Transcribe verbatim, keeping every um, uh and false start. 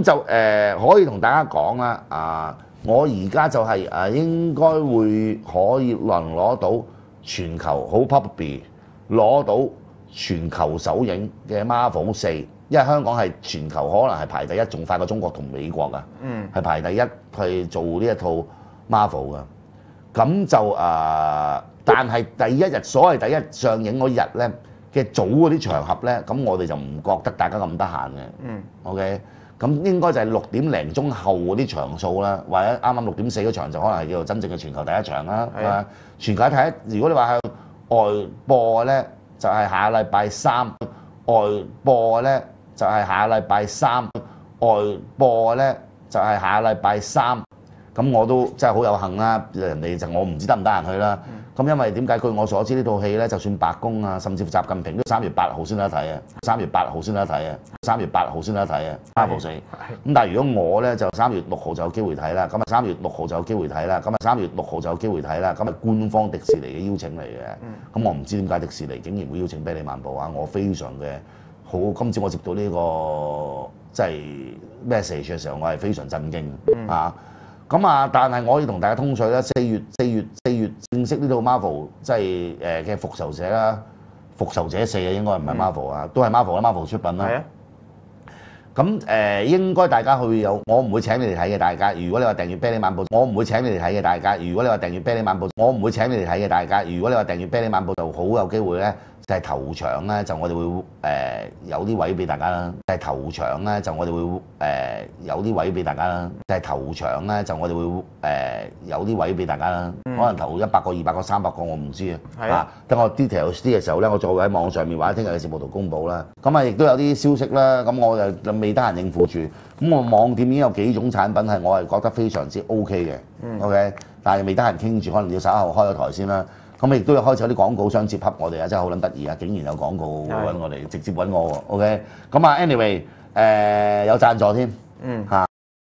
咁就誒、呃、可以同大家講啦，啊，我而家就係、是、誒、啊、應該會可以能攞到全球好 popular 攞到全球首映嘅 Marvel 四，因為香港係全球可能係排第一，仲快過中國同美國噶，嗯，係排第一去做呢一套 Marvel 噶。咁就誒、呃，但係第一日所謂第一日上映嗰日咧嘅早嗰啲場合咧，咁我哋就唔覺得大家咁得閒嘅，嗯 ，OK。咁應該就係六點零鐘後嗰啲場數啦，或者啱啱六點四嗰場就可能係叫做真正嘅全球第一場啦。係啊，全球睇，如果你話係外播嘅咧，就係、是、下個禮拜三；外播嘅咧，就係、是、下個禮拜三；外播嘅咧，就係、是、下個禮拜三。咁我都真係好有幸啦，人哋就我唔知得唔得閒去啦。咁、嗯、因為點解？據我所知呢套戲咧，就算白宮啊，甚至乎習近平都三月八號先得睇啊，三月八號先得睇啊，三月八號先得睇啊，Marvel四。咁但係如果我咧就三月六號就有機會睇啦，咁啊三月六號就有機會睇啦，咁啊三月六號就有機會睇啦，咁係官方迪士尼嘅邀請嚟嘅。咁、嗯、我唔知點解迪士尼竟然會邀請《啤梨漫步》啊！我非常嘅好，今次我接到呢、這個即係 message 嘅時候，我係非常震驚、嗯、啊！咁啊！但係我要同大家通訊啦，四月四月四月正式呢套 Marvel 即係誒嘅復仇者啦，復仇者四啊，應該唔係 Marvel 啊，都係 Marvel 啦 ，Marvel 出品啦。係啊。咁誒、呃、應該大家去有，我唔會請你哋睇嘅，大家。如果你話訂閱啤梨漫步，我唔會請你哋睇嘅，大家。如果你話訂閱啤梨漫步，我唔會請你哋睇嘅，大家。如果你話訂閱啤梨漫步，就好有機會咧。就係頭場咧，就我哋會誒、呃、有啲位俾大家啦。就係頭場咧，就我哋會誒、呃、有啲位俾大家啦。就係頭場咧，就我哋會誒、呃、有啲位俾大家啦。嗯、可能頭一百個、二百個、三百個，我唔知啊。啊，等我 details 啲嘅時候咧，我再會喺網上面或者聽日嘅節目度公佈啦。咁啊，亦都有啲消息啦。咁我就未得閒應付住。咁我網店已經有幾種產品係我係覺得非常之 OK 嘅。嗯、OK，但係未得閒傾住，可能要稍後開咗台先啦。咁亦都有開始有啲廣告商接洽我哋啊，真係好撚得意啊！竟然有廣告揾我哋，直接揾我喎。OK，咁啊，anyway，誒、呃、有贊助添，嗯嚇。